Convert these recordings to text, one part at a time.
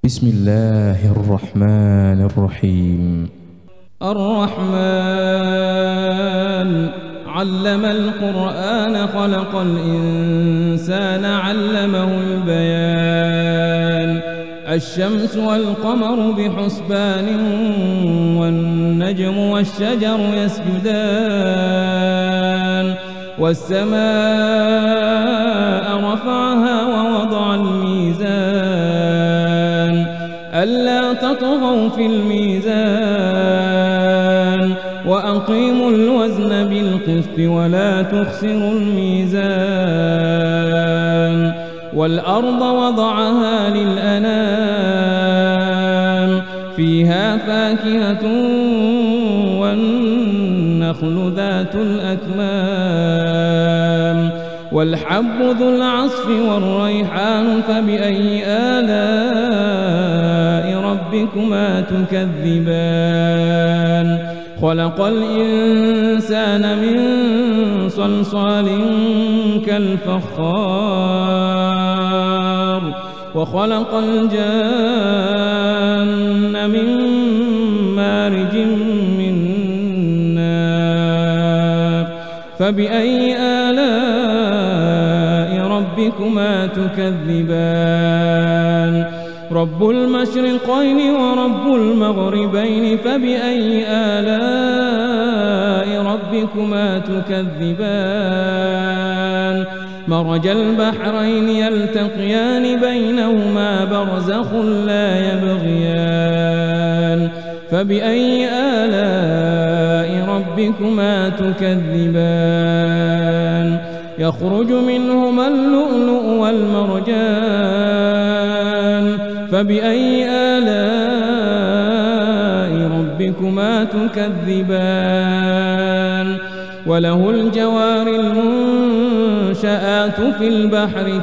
بسم الله الرحمن الرحيم. الرحمن علم القرآن خلق الإنسان علمه البيان. الشمس والقمر بحسبان والنجم والشجر يسجدان. والسماء رفعها ووضع الميزان ألا تطغوا في الميزان وأقيموا الوزن بالقسط ولا تخسروا الميزان. والأرض وضعها للأنام فيها فاكهة والنخل ذات الأكمام والحب ذو العصف والريحان فبأي آلاء ربكما تكذبان. خلق الإنسان من صلصال كالفخار وخلق الجان من مارج من نار فبأي آلاء ربكما تكذبان. رب المشرقين ورب المغربين فبأي آلاء ربكما تكذبان. مرج البحرين يلتقيان بينهما برزخ لا يبغيان فبأي آلاء ربكما تكذبان. يخرج منهما اللؤلؤ والمرجان فبأي آلاء ربكما تكذبان. وله الجوار المنشآت في البحر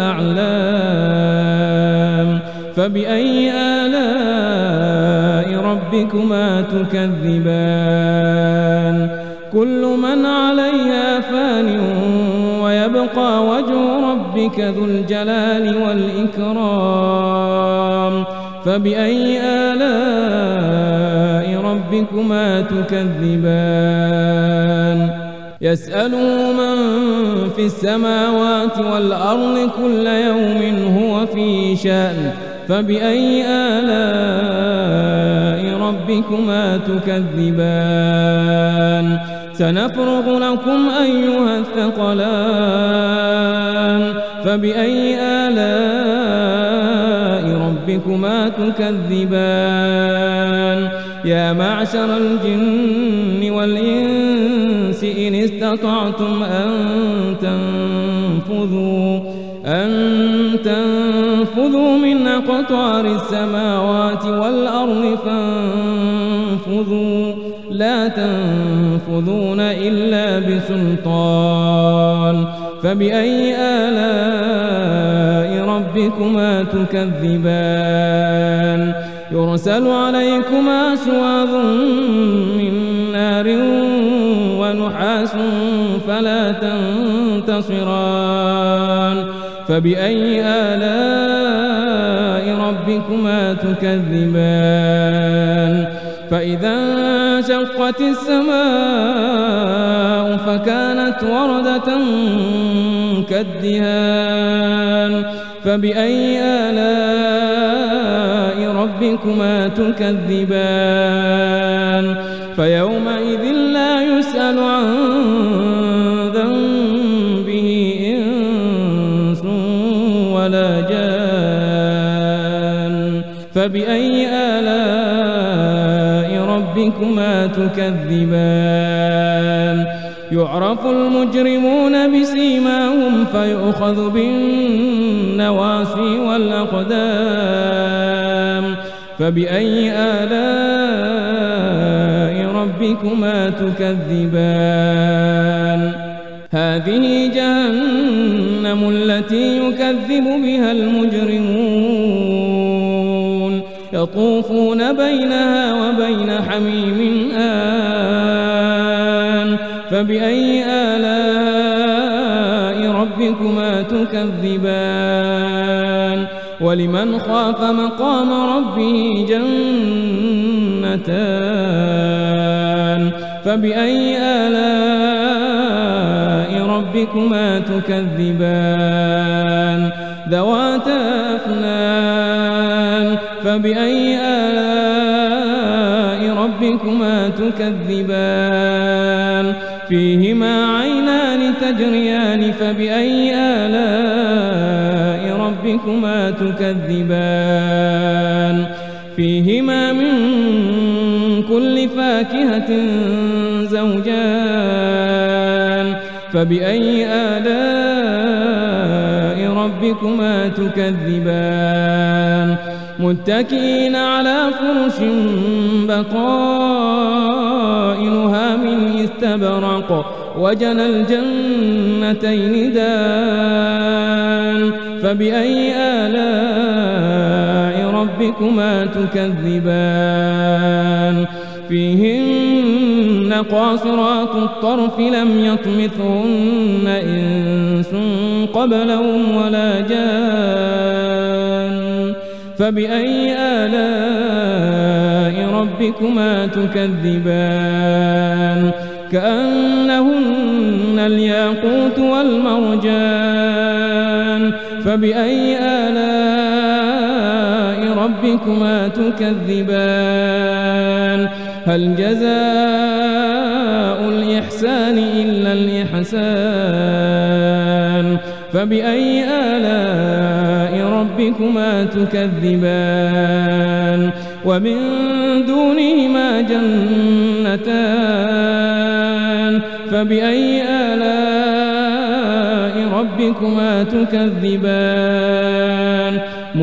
كالأعلام فبأي آلاء ربكما تكذبان. كل من عليها فان ويبقى وجه ربك ذو الجلال والإكرام فبأي آلاء ربكما تكذبان. يسأله من في السماوات والأرض كل يوم هو في شأن فبأي آلاء ربكما تكذبان. سنفرغ لكم أيها الثقلان فبأي آلاء ربكما تكذبان. يا معشر الجن والإنس إن استطعتم أن تنفذوا من أقطار السماوات والأرض فانفذوا لا تنفذون إلا بسلطان فبأي آلاء ربكما تكذبان. يرسل عليكما شواظ من نار ونحاس فلا تنتصران فبأي آلاء ربكما تكذبان. فإذا انشقت السماء فكانت وردة كالدهان فبأي آلاء ربكما تكذبان. فيومئذ لا يسأل عن ذنبه إنس ولا جان فبأي آلاء ربكما تكذبان. يعرف المجرمون بسيماهم فيؤخذ بالنواصي والأقدام فبأي آلاء ربكما تكذبان. هذه جهنم التي يكذب بها المجرمون يطوفون بينها وبين حميم آن فبأي آلاء ربكما تكذبان. ولمن خاف مقام ربه جنتان فبأي آلاء ربكما تكذبان ذواتا أفنان فبأي آلاء ربكما تكذبان فيهما عينان تجريان فبأي آلاء ربكما تكذبان فيهما من كل فاكهة زوجان فبأي آلاء ربكما تكذبان متكئين على فرش بطائنها من استبرق وجنى الجنتين دان فبأي آلاء ربكما تكذبان فيهن قاصرات الطرف لم يطمثهن إنس قبلهم ولا جان فبأي آلاء ربكما تكذبان كأنهن الياقوت والمرجان فبأي آلاء ربكما تكذبان هل جزاء الإحسان إلا الإحسان فبأي آلاء ربكما تكذبان ومن دونهما جنتان فبأي آلاء ربكما تكذبان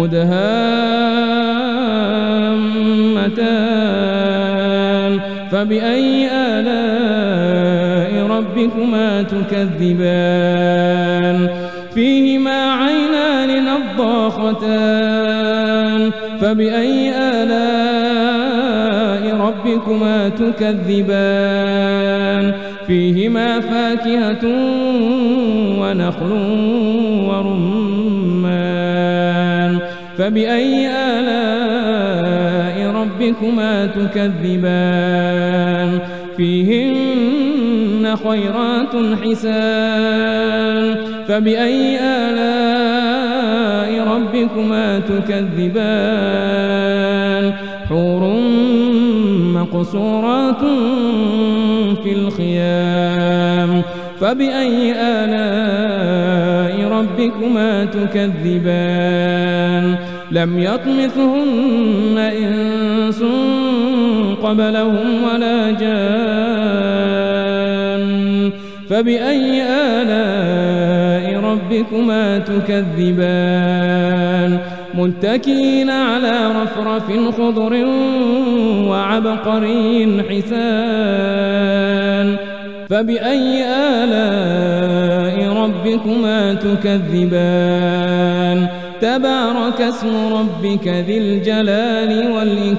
مدهامتان فبأي آلاء ربكما تكذبان فيهما عينان نضاختان فبأي آلاء ربكما تكذبان فيهما فاكهة ونخل ورمان فبأي آلاء ربكما تكذبان فيهن خيرات حسان فبأي آلاء ربكما تكذبان حور مقصورات في الخيام فبأي آلاء ربكما تكذبان لم يطمثهن إنس قبلهم ولا جان فبأي آلاء ربكما تكذبان متكئين على رفرف خضر وعبقري حسان فبأي آلاء ربكما تكذبان تبارك اسم ربك ذي الجلال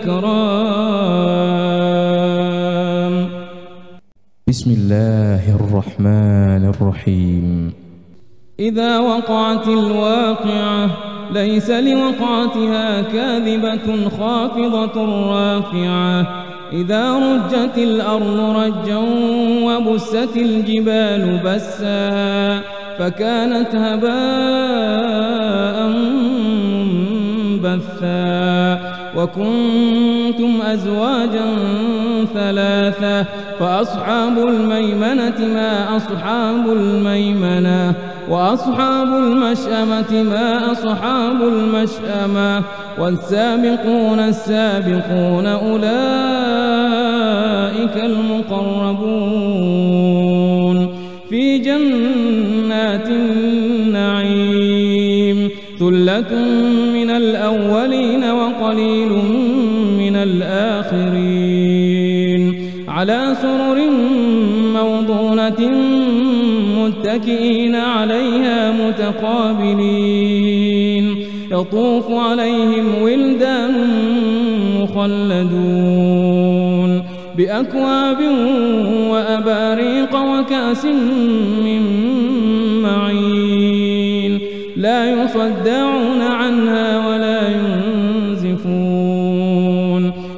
والإكرام بسم الله الرحمن الرحيم إذا وقعت الواقعة ليس لوقعتها كاذبة خافضة رافعة إذا رجت الأرض رجا وبست الجبال بسا فكانت هباء منبثا وكنتم أزواجا ثلاثة فأصحاب الميمنة ما أصحاب الميمنة وأصحاب المشأمة ما أصحاب المشأمة والسابقون السابقون أولئك المقربون في جنات النعيم ثلة من الأولين وقليل من الآخرين على سرر موضونة متكئين عليها متقابلين يطوف عليهم ولدان مخلدون بأكواب وأباريق وكأس من معين لا يصدعون عنها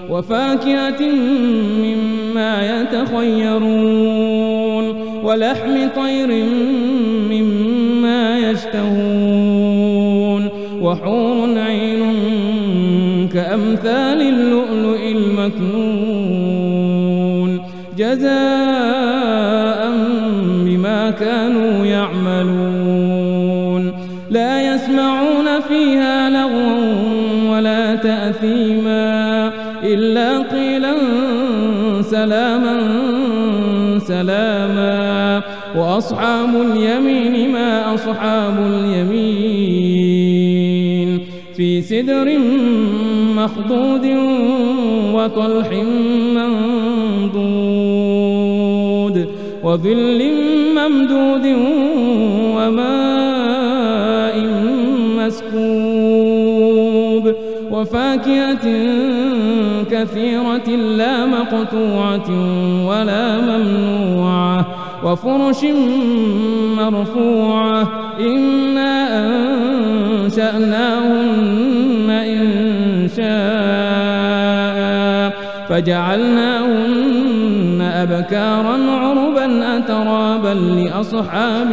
وفاكهة مما يتخيرون ولحم طير مما يشتهون وحور عين كأمثال اللؤلؤ المكنون جزاء بما كانوا يعملون لا يسمعون فيها لغوا ولا تأثيما إلا قيلا سلاما سلاما وأصحاب اليمين ما أصحاب اليمين في سدر مخضود وطلح منضود وظل ممدود وماء مسكوب وفاكهة كثيرة لا مقطوعة ولا ممنوعة وفرش مرفوعة إنا أنشأناهن إنشاء فجعلناهن أبكارا عربا أترابا لأصحاب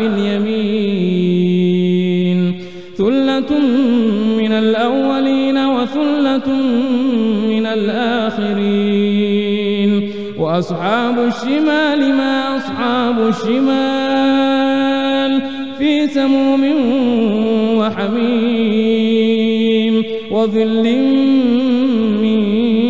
اليمين ثلة من الأولين وثلة من الآخرين وأصحاب الشمال ما أصحاب الشمال في سموم وحميم وظل من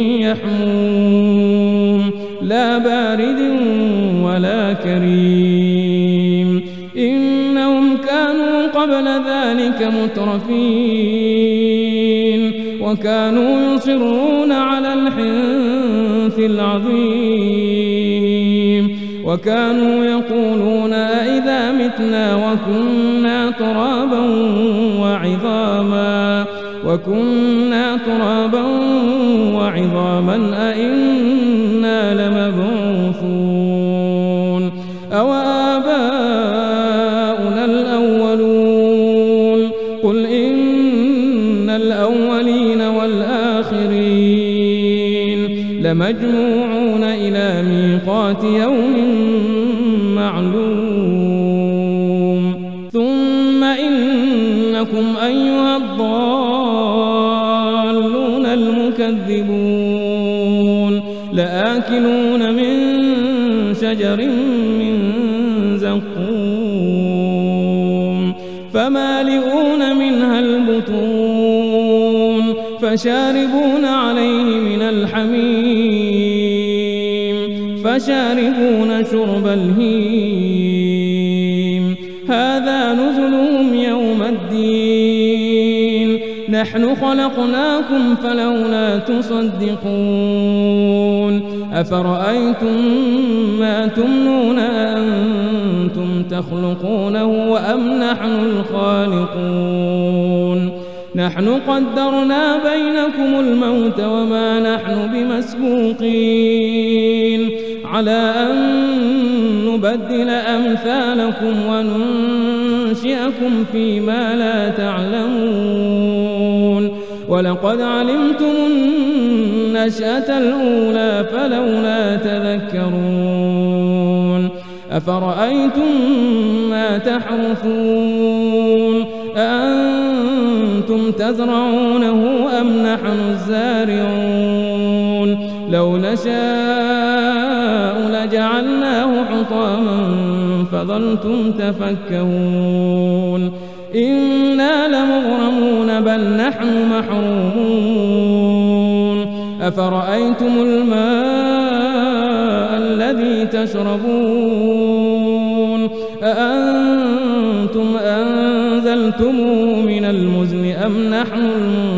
يحموم لا بارد ولا كريم إنهم كانوا قبل ذلك مترفين وكانوا يصرون على الحنث العظيم وكانوا يقولون أئذا متنا وكنا ترابا وعظاما أئنا لمبعوثون أو آباؤنا الأولون قل إن الأولين والآخرين لمجموعون إلى ميقات يوم معلوم ثم إنكم أيها الضالون المكذبون لآكلون من شجر من زقوم فمالئون منها البطون فشاربون عليه من الحميم فشاربون شرب الهيم هذا نزلهم يوم الدين نحن خلقناكم فلولا تصدقون أفرأيتم ما تمنون أأنتم تخلقونه أم نحن الخالقون نحن قدرنا بينكم الموت وما نحن بمسبوقين على أن نبدل أمثالكم وننشئكم فيما لا تعلمون ولقد علمتم النشأة الأولى فلولا تذكرون أفرأيتم ما تحرثون أأنتم تزرعونه أم نحن الزارعون لو نشاء لجعلناه حطاما فظلتم تفكهون إنا لمغرمون بل نحن محرومون أفرأيتم الماء الذي تشربون أأنتم أنزلتموه من المزن أم نحن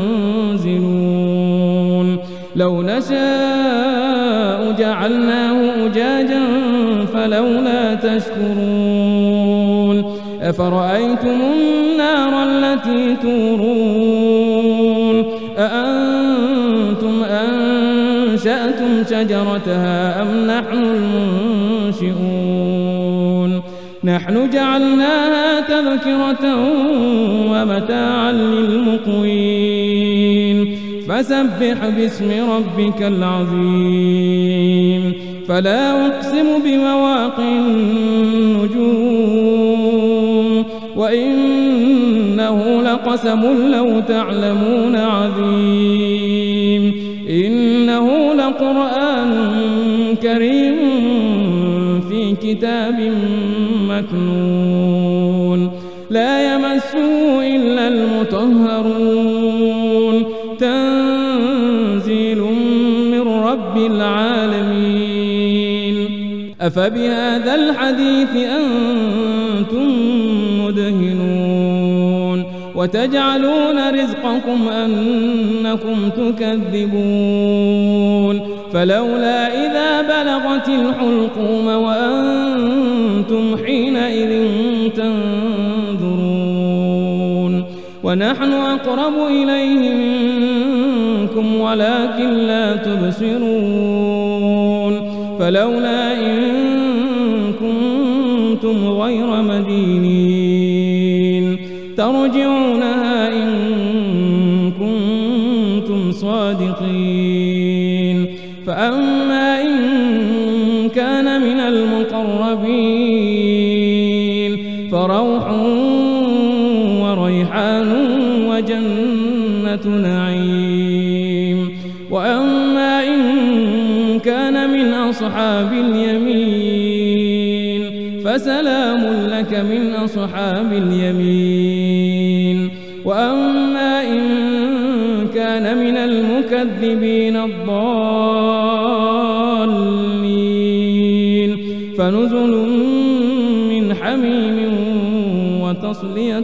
المنزلون لو نشاء جعلناه أجاجا فلولا تشكرون أفرأيتم النار التي تورون أأنتم أنشأتم شجرتها أم نحن المنشئون نحن جعلناها تذكرة ومتاعا للمقوين فسبح باسم ربك العظيم فلا أقسم بمواقع النجوم وإنه لقسم لو تعلمون عظيم إنه لقرآن كريم في كتاب مكنون لا يمسه إلا المطهرون تنزيل من رب العالمين أفبهذا الحديث أنتم مدهنون وتجعلون رزقكم أنكم تكذبون فلولا إذا بلغت الحلقوم وأنتم حينئذ تنظرون ونحن أقرب إليه منكم ولكن لا تبصرون فلولا إن كنتم غير مدينين ترجعونها إن كنتم صادقين فأما إن كان من المقربين فروح وريحان وجنة نعيم وأما إن كان من أصحاب اليمين فسلام لك من أصحاب اليمين وأما إن كان من المكذبين الضالين فنزل من حميم وتصلية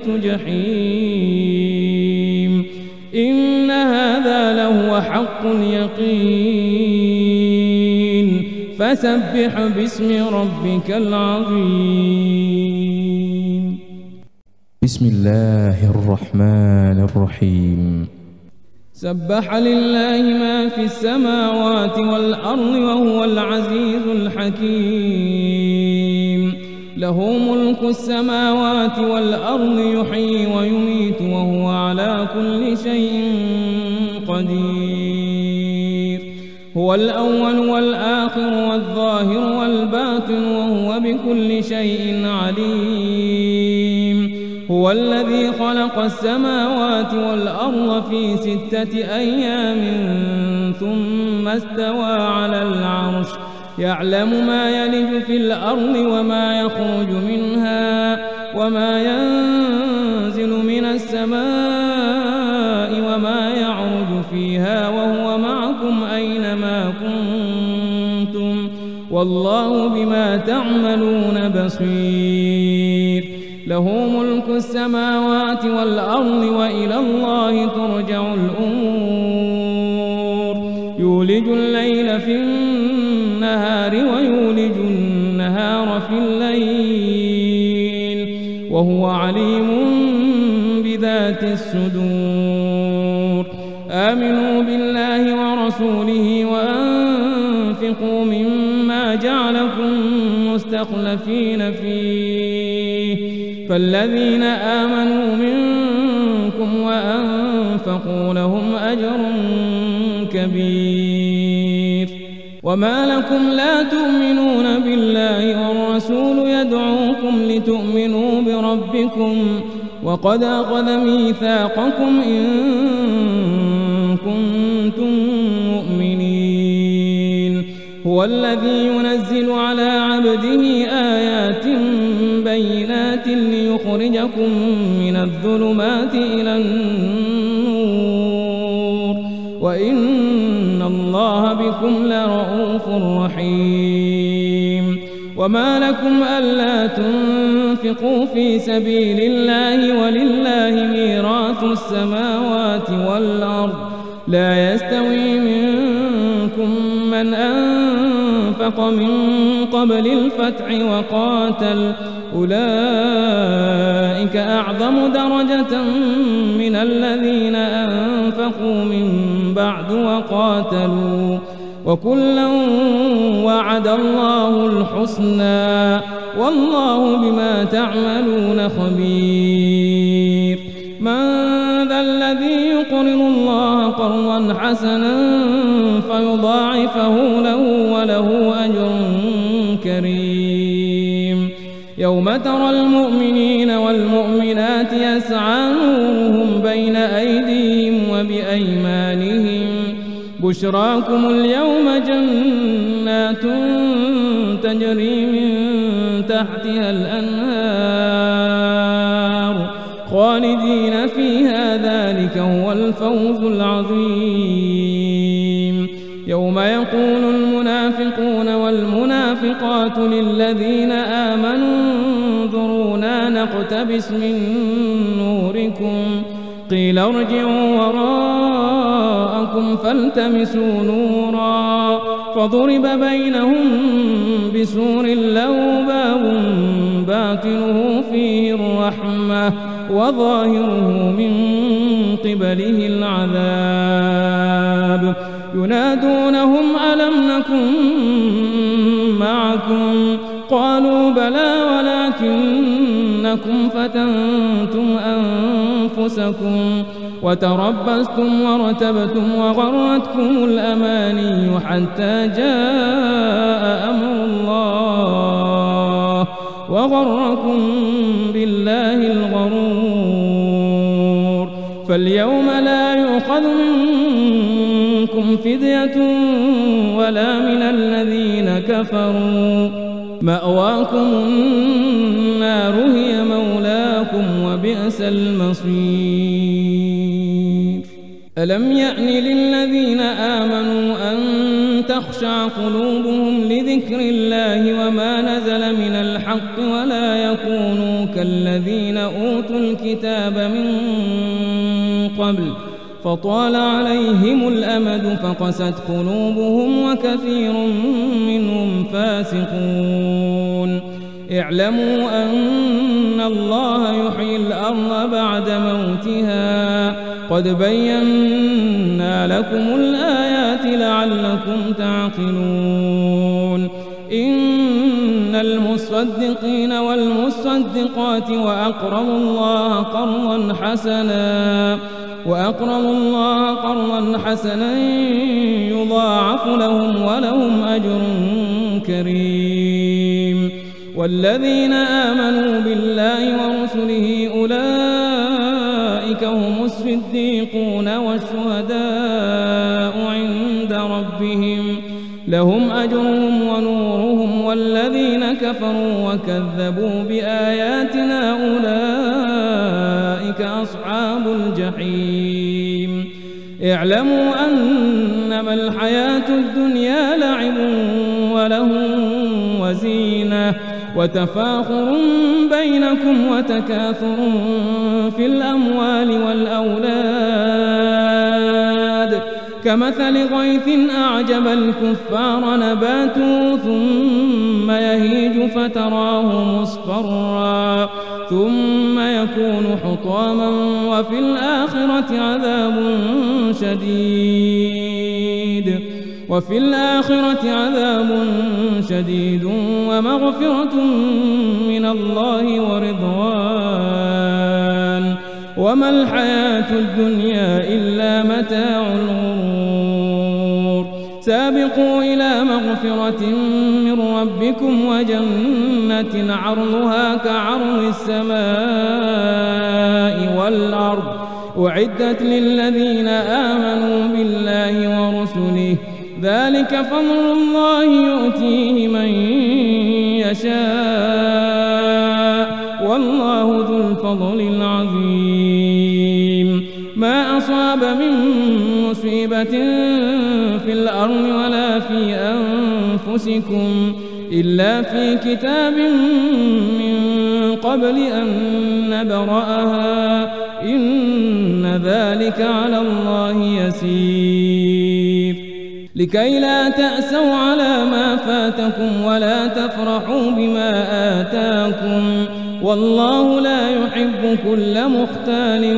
جحيم إن هذا لهو حق اليقين فسبح باسم ربك العظيم بسم الله الرحمن الرحيم سبح لله ما في السماوات والأرض وهو العزيز الحكيم له ملك السماوات والأرض يحيي ويميت وهو على كل شيء قدير هو الأول والآخر والظاهر والباطن وهو بكل شيء عليم هو الذي خلق السماوات والأرض في 6 أيام ثم استوى على العرش يعلم ما يلج في الأرض وما يخرج منها وما ينزل من السماء وما يعرج فيها وهو معكم أينما كنتم والله بما تعملون بصير له ملك السماوات والأرض وإلى الله ترجع الأمور يولج الليل في النهار ويولج النهار في الليل وهو عليم بذات الصدور آمنوا بالله ورسوله وأنفقوا مما جعلكم مستخلفين فيه فالذين آمنوا منكم وأنفقوا لهم أجر كبير وما لكم لا تؤمنون بالله والرسول يدعوكم لتؤمنوا بربكم وقد أخذ ميثاقكم إن كنتم مؤمنين هو الذي ينزل على عبده آيات بينات ليخرجكم من الظلمات إلى النور وإن الله بكم لرؤوف رحيم وما لكم ألا تنفقوا في سبيل الله ولله ميراث السماوات والأرض لا يستوي منكم من أنفق من قبل الفتح وقاتل أولئك أعظم درجة من الذين أنفقوا من بعد وقاتلوا وكلا وعد الله الحسنى والله بما تعملون خبير من ذا الذي يقرض الله قرضا قرضا حسنا فيضاعفه له وله أجر كريم. يوم ترى المؤمنين والمؤمنات يسعى نورهم بين أيديهم وبأيمانهم بشراكم اليوم جنات تجري من تحتها الأنهار خالدين فيها ذلك هو الفوز العظيم. يوم يقول المنافقون والمنافقات للذين آمنوا انظرونا نقتبس من نوركم قيل ارجعوا وراءكم فالتمسوا نورا فضرب بينهم بسور له باب باطنه فيه الرحمة وظاهره من قبله العذاب. ينادونهم ألم نكن معكم قالوا بلى ولكنكم فتنتم أنفسكم وتربصتم وارتبتم وغرتكم الأماني حتى جاء أمر الله وغركم بالله الغرور. فاليوم لا يؤخذ منكم فدية ولا من الذين كفروا مأواكم النار هي مولاكم وبئس المصير. ألم يأن للذين آمنوا أن تخشع قلوبهم لذكر الله وما نزل من الحق ولا يكونوا كالذين أوتوا الكتاب من قبل فطال عليهم الأمد فقست قلوبهم وكثير منهم فاسقون. اعلموا أن الله يحيي الأرض بعد موتها قد بينا لكم الآيات لعلكم تعقلون. إن المصدقين والمصدقات وأقرضوا الله قرضا حسنا يضاعف لهم ولهم أجر كريم. والذين آمنوا بالله ورسله أولئك هم الصديقون والشهداء عند ربهم لهم أجرهم ونورهم. والذين كفروا وكذبوا بآياتنا أولئك أصحاب الجحيم. اعلموا أنما الحياة الدنيا لعب وله وزينة وتفاخر بينكم وتكاثر في الأموال والأولاد كمثل غيث أعجب الكفار نباته ثم يهيج فتراه مصفرا ثم يكون حطاما وفي الآخرة عذاب شديد ومغفرة من الله ورضوان وما الحياة الدنيا إلا متاع الغرور. سابقوا إلى مغفرة من ربكم وجنة عرضها كعرض السماء والأرض أعدت للذين آمنوا بالله ورسله ذلك فضل الله يؤتيه من يشاء والله ذو الفضل العظيم. ما أصاب من مصيبة في الأرض ولا في أنفسكم إلا في كتاب من قبل أن نبرأها إن ذلك على الله يسير. لكي لا تأسوا على ما فاتكم ولا تفرحوا بما آتاكم والله لا يحب كل مختال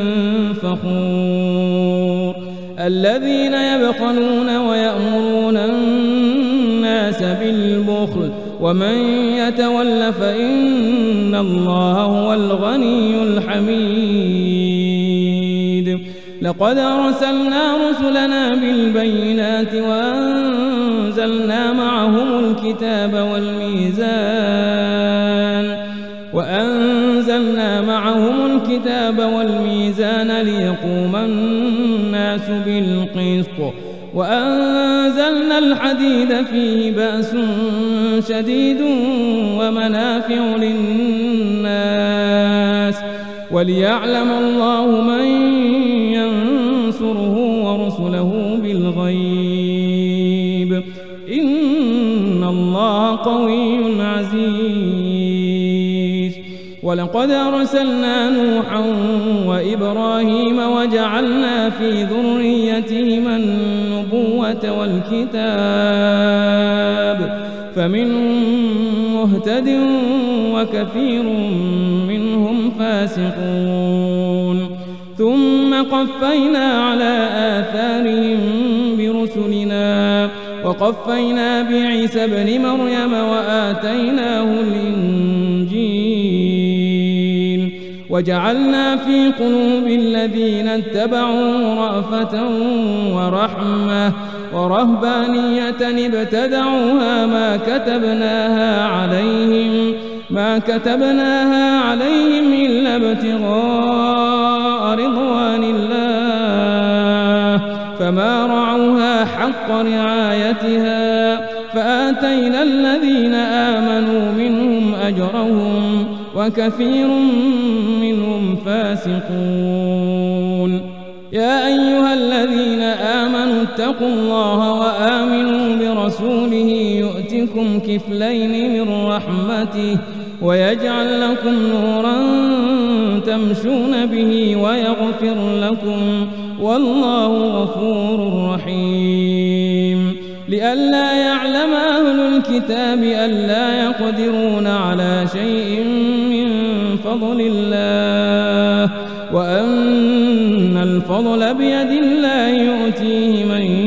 فخور. الذين يبخلون ويأمرون الناس بالبخل ومن يتول فإن الله هو الغني الحميد. لقد أرسلنا رسلنا بالبينات وأنزلنا معهم الكتاب والميزان ليقوم الناس بالقسط وأنزلنا الحديد فيه بأس شديد ومنافع للناس وليعلم الله من ينصره ورسله بالغيب إن الله قوي عزيز. ولقد أرسلنا نوحا وإبراهيم وجعلنا في ذريتهما النبوة والكتاب فمنهم مهتد وكثير منهم فاسقون. ثم قفينا على آثارهم برسلنا وقفينا بعيسى ابن مريم وآتيناه الإنجيل وجعلنا في قلوب الذين اتبعوا رأفة ورحمة ورهبانية ابتدعوها ما كتبناها عليهم إلا ابتغاء رضوان الله فما رعوها حق رعايتها فآتينا الذين آمنوا منهم أجرهم وكثير منهم فاسقون. يا أيها الذين آمنوا اتقوا الله وآمنوا برسوله يؤتكم كفلين من رحمته ويجعل لكم نورا تمشون به ويغفر لكم والله غفور رحيم. لئلا يعلم أهل الكتاب ألا يقدرون على شيء من فضل الله وأن الفضل بيد الله يؤتيه من